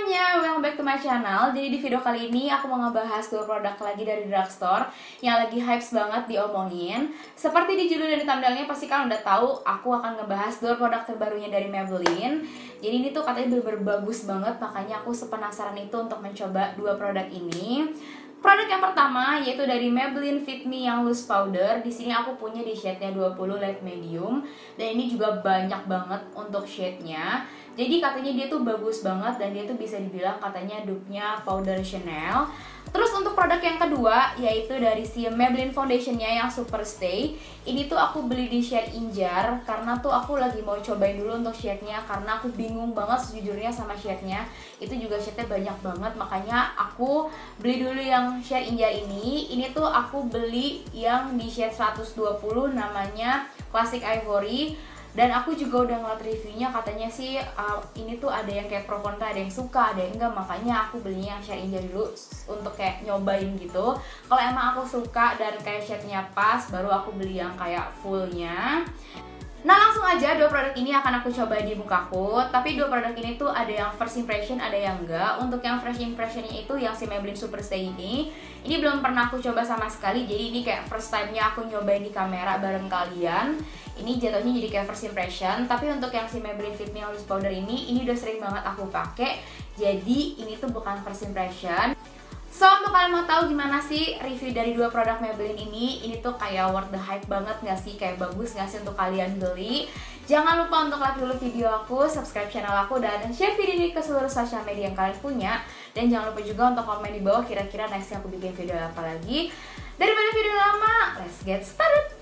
semuanya, welcome back to my channel. Jadi di video kali ini aku mau ngebahas dua produk lagi dari drugstore yang lagi hypes banget diomongin. Seperti di judul dan di thumbnailnya pasti kalian udah tahu, aku akan ngebahas dua produk terbarunya dari Maybelline. Jadi ini tuh katanya bener-bener bagus banget, makanya aku sepenasaran itu untuk mencoba dua produk ini. Produk yang pertama yaitu dari Maybelline Fit Me yang loose powder. Di sini aku punya di shade-nya 20 light medium dan ini juga banyak banget untuk shade-nya. Jadi katanya dia tuh bagus banget dan dia tuh bisa dibilang katanya dupe-nya powder Chanel. Terus untuk produk yang kedua yaitu dari si Maybelline foundation-nya yang Super Stay. Ini tuh aku beli di shade Injar karena tuh aku lagi mau cobain dulu untuk shade-nya karena aku bingung banget sejujurnya sama shade-nya. Itu juga shade-nya banyak banget, makanya aku beli dulu yang shade Injar ini. Ini tuh aku beli yang di shade 120 namanya Classic Ivory. Dan aku juga udah ngeliat reviewnya, katanya sih ini tuh ada yang kayak pro kontra, ada yang suka, ada yang enggak. Makanya aku belinya yang shade Injar dulu untuk kayak nyobain gitu. Kalau emang aku suka dan kayak shade-nya pas, baru aku beli yang kayak fullnya. Nah langsung aja dua produk ini akan aku coba di mukaku. Tapi dua produk ini tuh ada yang first impression, ada yang enggak. Untuk yang first impressionnya itu yang si Maybelline Super Stay ini belum pernah aku coba sama sekali. Jadi ini kayak first time-nya aku nyobain di kamera bareng kalian. Ini jatuhnya jadi kayak first impression. Tapi untuk yang si Maybelline Fit Me Loose Powder ini udah sering banget aku pakai. Jadi ini tuh bukan first impression. So, untuk kalian mau tahu gimana sih review dari dua produk Maybelline ini tuh kayak worth the hype banget gak sih? Kayak bagus gak sih untuk kalian beli? Jangan lupa untuk like dulu video aku, subscribe channel aku, dan share video ini ke seluruh sosial media yang kalian punya. Dan jangan lupa juga untuk komen di bawah kira-kira next aku bikin video apa lagi. Daripada video lama, let's get started!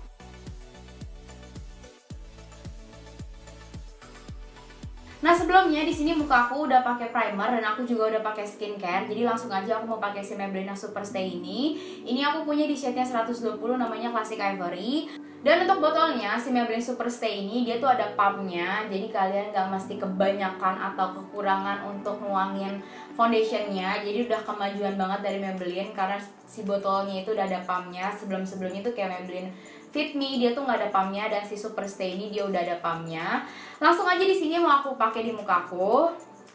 Nah sebelumnya di sini muka aku udah pakai primer dan aku juga udah pakai skincare. Jadi langsung aja aku mau pakai si Maybelline Super Stay ini. Ini aku punya di shade-nya 120 namanya Classic Ivory. Dan untuk botolnya si Maybelline Super Stay ini dia tuh ada pumpnya. Jadi kalian gak mesti kebanyakan atau kekurangan untuk nuangin foundationnya. Jadi udah kemajuan banget dari Maybelline karena si botolnya itu udah ada pumpnya. Sebelum-sebelumnya tuh kayak Maybelline Fit Me dia tuh nggak ada pumpnya, dan si Super Stay ini dia udah ada pumpnya. Langsung aja di sini mau aku pakai di mukaku.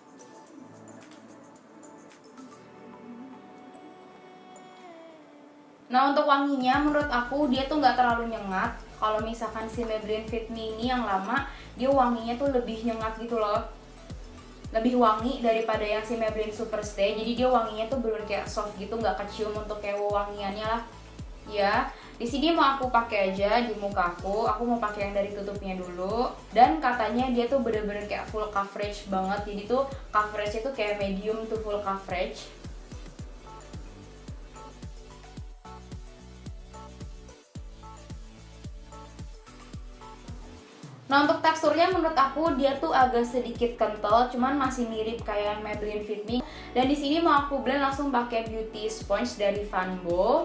Nah untuk wanginya menurut aku dia tuh nggak terlalu nyengat. Kalau misalkan si Maybelline Fit Me ini yang lama, dia wanginya tuh lebih nyengat gitu loh. Lebih wangi daripada yang si Maybelline Super Stay. Jadi dia wanginya tuh bener kayak soft gitu, nggak kecium untuk kayak wangiannya lah. Ya, di sini mau aku pakai aja di mukaku. Aku mau pakai yang dari tutupnya dulu. Dan katanya dia tuh bener-bener kayak full coverage banget. Jadi tuh coverage itu kayak medium to full coverage. Nah untuk teksturnya menurut aku dia tuh agak sedikit kental, cuman masih mirip kayak Maybelline Fit Me. Dan di sini mau aku blend langsung pakai beauty sponge dari Vanbo.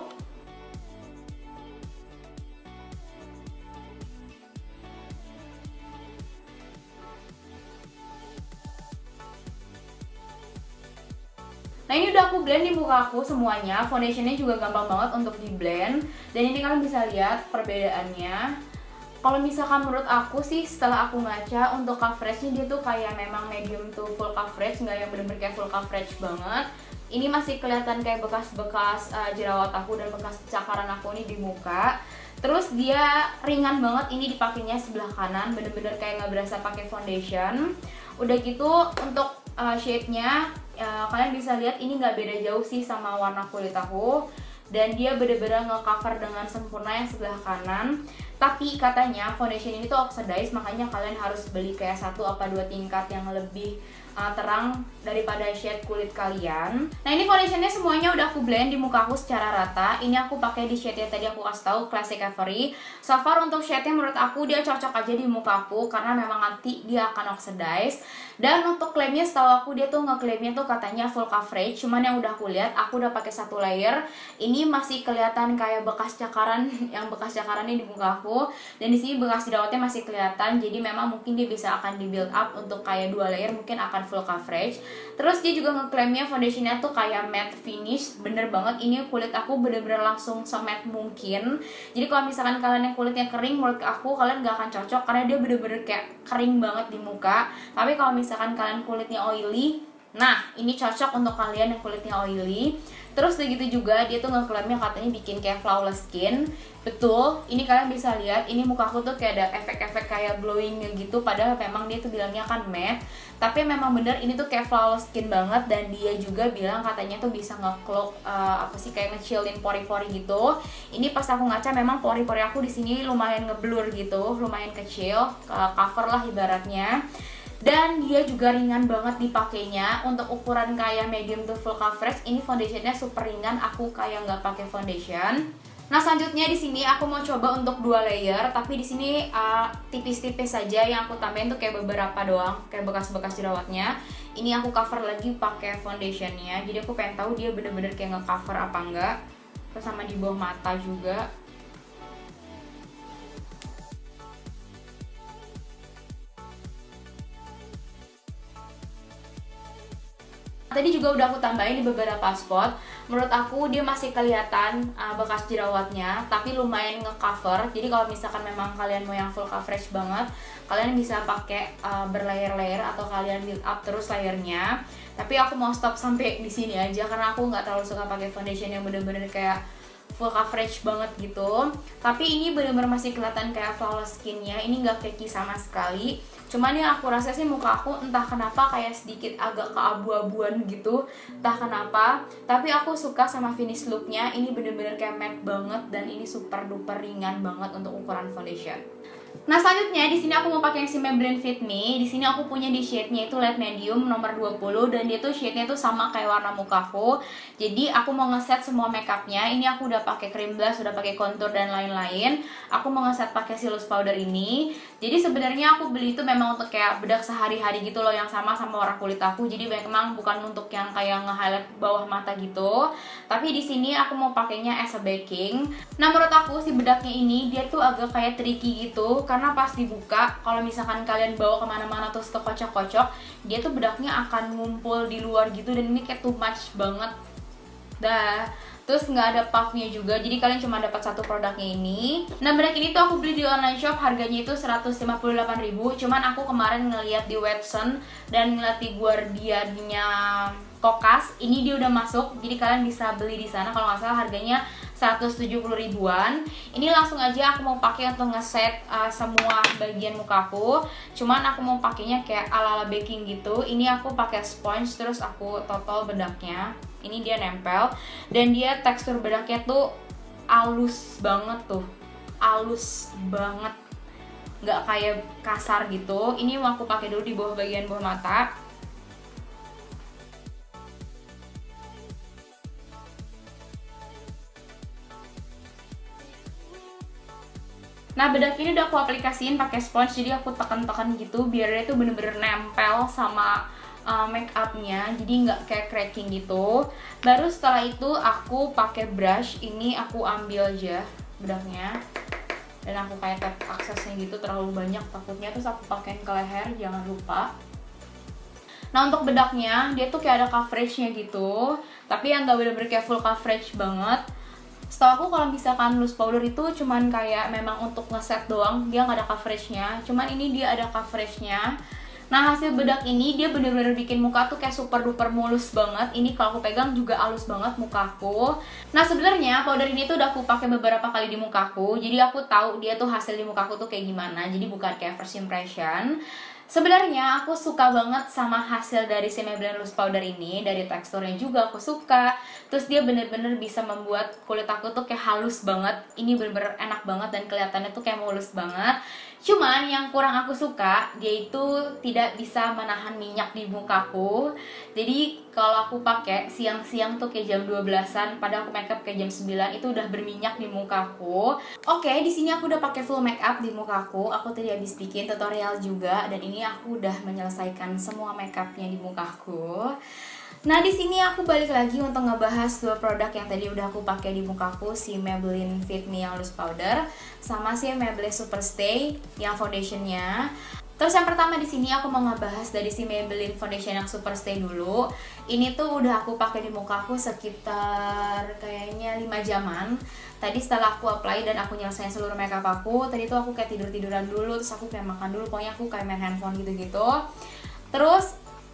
Nah ini udah aku blend di muka aku semuanya. Foundationnya juga gampang banget untuk di blend. Dan ini kalian bisa lihat perbedaannya. Kalau misalkan menurut aku sih setelah aku ngaca, untuk coveragenya dia tuh kayak memang medium to full coverage, nggak yang bener-bener kayak full coverage banget. Ini masih kelihatan kayak bekas-bekas jerawat aku dan bekas cakaran aku nih di muka. Terus dia ringan banget, ini dipakainya sebelah kanan, bener-bener kayak nggak berasa pakai foundation. Udah gitu untuk shade-nya kalian bisa lihat ini nggak beda jauh sih sama warna kulit aku. Dan dia bener-bener nge-cover dengan sempurna yang sebelah kanan. Tapi katanya foundation ini tuh oxidize, makanya kalian harus beli kayak 1 apa 2 tingkat yang lebih terang daripada shade kulit kalian. Nah ini foundationnya semuanya udah aku blend di muka aku secara rata. Ini aku pakai di shade yang tadi aku kasih tahu, Classic Ivory. So far untuk shade-nya menurut aku dia cocok aja di muka aku karena memang nanti dia akan oxidize. Dan untuk klaimnya setahu aku dia tuh ngeklaimnya tuh katanya full coverage. Cuman yang udah aku lihat, aku udah pakai 1 layer. Ini masih kelihatan kayak bekas cakaran, yang bekas cakarannya di muka aku. Dan di sini bekas jerawatnya masih kelihatan. Jadi memang mungkin dia bisa akan di build up untuk kayak 2 layer, mungkin akan full coverage. Terus dia juga ngeklaimnya foundationnya tuh kayak matte finish. Bener banget, ini kulit aku bener-bener langsung sematte mungkin. Jadi kalau misalkan kalian yang kulitnya kering, menurut aku kalian gak akan cocok karena dia bener-bener kayak kering banget di muka. Tapi kalau misalkan kalian kulitnya oily, Nah, ini cocok untuk kalian yang kulitnya oily. Terus begitu juga dia tuh ngeklaimnya katanya bikin kayak flawless skin. Betul, ini kalian bisa lihat, ini mukaku tuh kayak ada efek-efek kayak glowing gitu. Padahal memang dia tuh bilangnya kan matte, tapi memang bener ini tuh kayak flawless skin banget. Dan dia juga bilang katanya tuh bisa nge-cloak apa sih, kayak ngecilin pori-pori gitu. Ini pas aku ngaca memang pori-pori aku di sini lumayan ngeblur gitu, lumayan kecil, cover lah ibaratnya. Dan dia juga ringan banget dipakainya. Untuk ukuran kayak medium to full coverage, ini foundationnya super ringan, aku kayak nggak pakai foundation. Nah, selanjutnya di sini aku mau coba untuk 2 layer, tapi di sini tipis-tipis saja. Yang aku tambahin tuh kayak beberapa doang, kayak bekas-bekas jerawatnya. Ini aku cover lagi pakai foundationnya. Jadi aku pengen tahu dia bener-bener kayak nge-cover apa enggak. Terus sama di bawah mata juga. Tadi juga udah aku tambahin di beberapa spot. Menurut aku dia masih kelihatan bekas jerawatnya, tapi lumayan ngecover. Jadi kalau misalkan memang kalian mau yang full coverage banget, kalian bisa pakai berlayer-layer atau kalian build up terus layernya. Tapi aku mau stop sampai di sini aja karena aku nggak terlalu suka pakai foundation yang bener-bener kayak full coverage banget gitu. Tapi ini bener-bener masih kelihatan kayak flawless skinnya. Ini nggak cakey sama sekali. Cuman yang aku rasa sih muka aku entah kenapa kayak sedikit agak keabu-abuan gitu, entah kenapa. Tapi aku suka sama finish looknya. Ini bener-bener kayak matte banget dan ini super duper ringan banget untuk ukuran foundation. Nah, selanjutnya di sini aku mau pakai yang si Maybelline Fit Me. Di sini aku punya di shade-nya itu light medium nomor 20 dan dia tuh shade-nya tuh sama kayak warna mukaku. Jadi aku mau ngeset semua makeupnya. Ini aku udah pakai cream blush, udah pakai contour dan lain-lain. Aku mau ngeset pakai si loose powder ini. Jadi sebenarnya aku beli itu memang untuk kayak bedak sehari-hari gitu loh, yang sama warna kulit aku. Jadi memang bukan untuk yang kayak nge-highlight bawah mata gitu. Tapi di sini aku mau pakainya as a backing. Nah, menurut aku si bedaknya ini dia tuh agak kayak tricky gitu. Karena pas dibuka, kalau misalkan kalian bawa kemana-mana terus kekocok-kocok, dia tuh bedaknya akan ngumpul di luar gitu. Dan ini kayak too much banget. Dah. Terus nggak ada puffnya juga, jadi kalian cuma dapat satu produknya ini. Nah, bedak ini tuh aku beli di online shop, harganya itu 158.000. Cuman aku kemarin ngeliat di Watson dan ngeliat di Guardiannya Kokas, ini dia udah masuk, jadi kalian bisa beli di sana. Kalau nggak salah harganya 170 ribuan. Ini langsung aja aku mau pakai untuk ngeset semua bagian mukaku. Cuman aku mau pakainya kayak ala-ala baking gitu. Ini aku pakai sponge terus aku totol bedaknya. Ini dia nempel dan dia tekstur bedaknya tuh halus banget tuh, halus banget, nggak kayak kasar gitu. Ini mau aku pakai dulu di bagian bawah mata. Nah, bedak ini udah aku aplikasiin pakai sponge, jadi aku tekan-tekan gitu biar dia tuh bener-bener nempel sama make upnya, jadi nggak kayak cracking gitu. Baru setelah itu aku pakai brush, ini aku ambil aja bedaknya dan aku kayak tap aksesnya gitu, terlalu banyak takutnya, terus aku pakein ke leher, jangan lupa. Nah, untuk bedaknya dia tuh kayak ada coveragenya gitu, tapi yang nggak bener-bener kayak full coverage banget. Setahu aku kalau misalkan loose powder itu cuman kayak memang untuk ngeset doang, dia nggak ada coveragenya. Cuman ini dia ada coveragenya. Nah, hasil bedak ini dia bener-bener bikin muka tuh kayak super duper mulus banget. Ini kalau aku pegang juga halus banget mukaku. Nah, sebenarnya powder ini tuh udah aku pakai beberapa kali di mukaku. Jadi aku tahu dia tuh hasil di mukaku tuh kayak gimana. Jadi bukan kayak first impression. Sebenarnya aku suka banget sama hasil dari si Maybelline Loose Powder ini. Dari teksturnya juga aku suka. Terus dia bener-bener bisa membuat kulit aku tuh kayak halus banget. Ini bener-bener enak banget dan kelihatannya tuh kayak mulus banget. Cuman yang kurang aku suka, dia itu tidak bisa menahan minyak di mukaku. Jadi kalau aku pakai siang-siang tuh kayak jam 12-an, padahal aku makeup kayak jam 9, itu udah berminyak di mukaku. Oke, di sini aku udah pakai full makeup di mukaku. Aku tadi habis bikin tutorial juga dan ini aku udah menyelesaikan semua makeupnya di mukaku. Nah, di sini aku balik lagi untuk ngebahas dua produk yang tadi udah aku pakai di mukaku, si Maybelline Fit Me yang loose powder sama si Maybelline Superstay yang foundationnya. Terus yang pertama di sini aku mau ngebahas dari si Maybelline Foundation yang Superstay dulu. Ini tuh udah aku pakai di mukaku sekitar kayaknya 5 jaman. Tadi setelah aku apply dan aku nyelesain seluruh makeup aku, tadi tuh aku kayak tidur-tiduran dulu, terus aku kayak makan dulu, pokoknya aku kayak main handphone gitu-gitu. Terus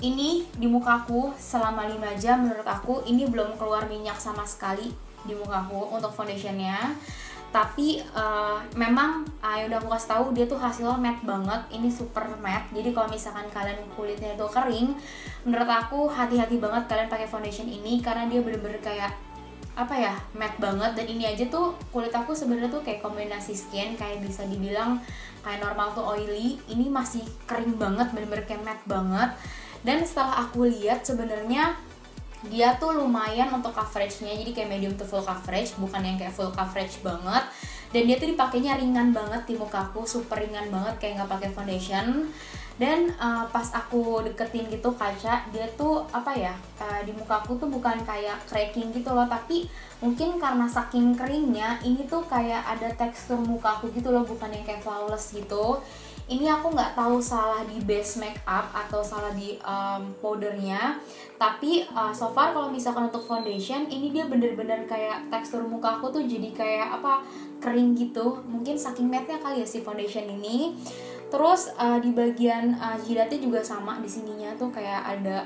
ini di mukaku selama 5 jam. Menurut aku ini belum keluar minyak sama sekali di mukaku untuk foundationnya. Tapi memang yang udah aku kasih tahu, dia tuh hasilnya matte banget. Ini super matte. Jadi kalau misalkan kalian kulitnya itu kering, menurut aku hati-hati banget kalian pakai foundation ini, karena dia bener-bener kayak apa ya, matte banget. Dan ini aja tuh kulit aku sebenarnya tuh kayak kombinasi skin, kayak bisa dibilang kayak normal tuh oily. Ini masih kering banget, bener-bener kayak matte banget. Dan setelah aku lihat sebenarnya dia tuh lumayan untuk coveragenya, jadi kayak medium to full coverage, bukan yang kayak full coverage banget. Dan dia tuh dipakainya ringan banget di mukaku, super ringan banget, kayak nggak pakai foundation. Dan pas aku deketin gitu kaca, dia tuh apa ya, di mukaku tuh bukan kayak cracking gitu loh, tapi mungkin karena saking keringnya, ini tuh kayak ada tekstur mukaku gitu loh, bukan yang kayak flawless gitu. Ini aku nggak tahu salah di base makeup atau salah di powdernya, tapi so far kalau misalkan untuk foundation, ini dia bener-bener kayak tekstur muka aku tuh jadi kayak apa, kering gitu. Mungkin saking matte-nya kali ya si foundation ini. Terus di bagian jidatnya juga sama, di sininya tuh kayak ada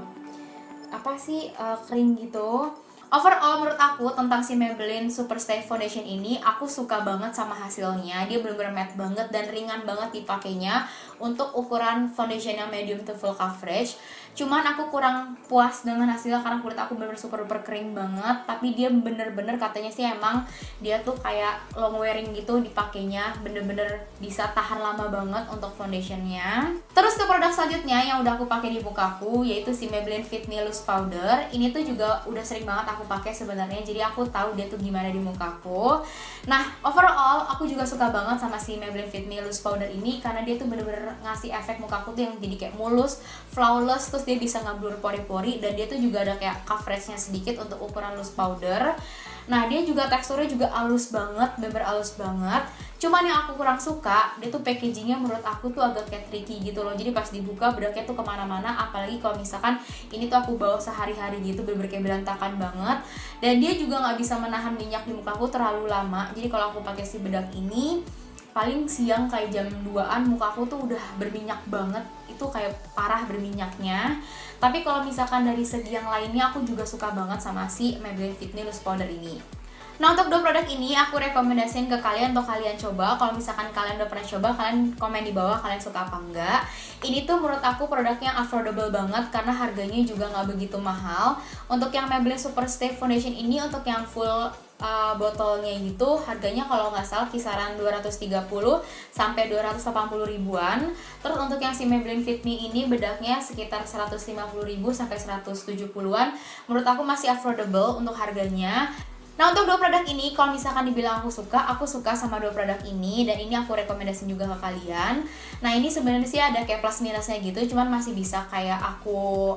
apa sih, kering gitu. Overall menurut aku tentang si Maybelline Superstay Foundation ini, aku suka banget sama hasilnya. Dia bener-bener matte banget dan ringan banget dipakainya untuk ukuran foundation yang medium to full coverage. Cuman aku kurang puas dengan hasilnya karena kulit aku bener-bener super kering banget. Tapi dia bener-bener katanya sih emang dia tuh kayak long wearing gitu dipakainya, bener-bener bisa tahan lama banget untuk foundationnya. Terus ke produk selanjutnya yang udah aku pakai di mukaku, yaitu si Maybelline Fit Me Loose Powder. Ini tuh juga udah sering banget aku pakai sebenarnya, jadi aku tahu dia tuh gimana di mukaku. Nah, overall aku juga suka banget sama si Maybelline Fit Me Loose Powder ini, karena dia tuh bener-bener ngasih efek mukaku tuh yang jadi kayak mulus, flawless, terus dia bisa ngeblur pori-pori, dan dia tuh juga ada kayak coveragenya sedikit untuk ukuran loose powder. Nah, dia juga teksturnya juga halus banget, bener-bener halus banget. Cuman yang aku kurang suka, dia tuh packagingnya menurut aku tuh agak kayak tricky gitu loh. Jadi pas dibuka bedaknya tuh kemana-mana, apalagi kalau misalkan ini tuh aku bawa sehari-hari gitu, bener-bener kayak berantakan banget. Dan dia juga nggak bisa menahan minyak di mukaku terlalu lama. Jadi kalau aku pakai si bedak ini, paling siang kayak jam 2-an mukaku tuh udah berminyak banget, itu kayak parah berminyaknya. Tapi kalau misalkan dari segi yang lainnya, aku juga suka banget sama si Maybelline Fit Me Loose Powder ini. Nah, untuk dua produk ini aku rekomendasiin ke kalian untuk kalian coba. Kalau misalkan kalian udah pernah coba, kalian komen di bawah kalian suka apa enggak. Ini tuh menurut aku produknya affordable banget karena harganya juga nggak begitu mahal. Untuk yang Maybelline Superstay Foundation ini, untuk yang full botolnya gitu, harganya kalau nggak salah kisaran 230 sampai 280 ribuan. Terus untuk yang si Maybelline Fit Me ini bedaknya sekitar 150 ribu sampai 170-an. Menurut aku masih affordable untuk harganya. Nah, untuk dua produk ini, kalau misalkan dibilang aku suka sama dua produk ini, dan ini aku rekomendasiin juga ke kalian. Nah, ini sebenarnya sih ada kayak plus minusnya gitu, cuman masih bisa kayak aku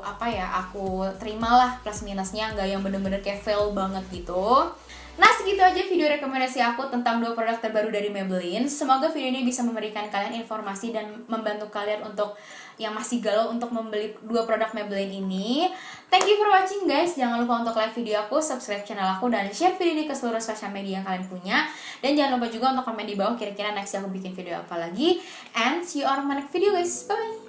terimalah plus minusnya, nggak yang bener-bener kayak fail banget gitu. Nah, segitu aja video rekomendasi aku tentang dua produk terbaru dari Maybelline. Semoga video ini bisa memberikan kalian informasi dan membantu kalian untuk yang masih galau untuk membeli dua produk Maybelline ini. Thank you for watching guys. Jangan lupa untuk like video aku, subscribe channel aku, dan share video ini ke seluruh sosial media yang kalian punya. Dan jangan lupa juga untuk komen di bawah kira-kira next aku bikin video apa lagi. And see you on my next video guys. Bye!